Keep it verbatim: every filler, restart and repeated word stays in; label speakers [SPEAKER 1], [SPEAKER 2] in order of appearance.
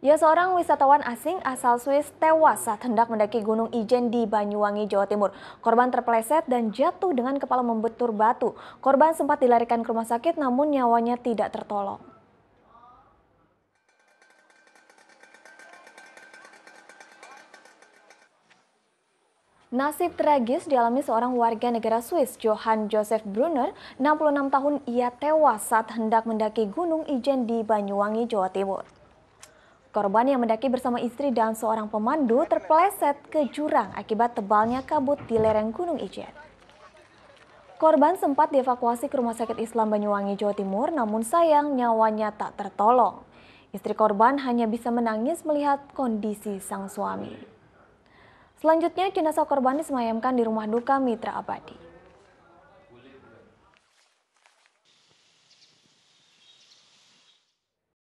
[SPEAKER 1] Ya, seorang wisatawan asing asal Swiss tewas saat hendak mendaki Gunung Ijen di Banyuwangi, Jawa Timur. Korban terpeleset dan jatuh dengan kepala membentur batu. Korban sempat dilarikan ke rumah sakit namun nyawanya tidak tertolong. Nasib tragis dialami seorang warga negara Swiss, Johann Joseph Brunner, enam puluh enam tahun. Ia tewas saat hendak mendaki Gunung Ijen di Banyuwangi, Jawa Timur. Korban yang mendaki bersama istri dan seorang pemandu terpeleset ke jurang akibat tebalnya kabut di lereng Gunung Ijen. Korban sempat dievakuasi ke Rumah Sakit Islam Banyuwangi, Jawa Timur, namun sayang nyawanya tak tertolong. Istri korban hanya bisa menangis melihat kondisi sang suami. Selanjutnya jenazah korban disemayamkan di rumah duka Mitra Abadi.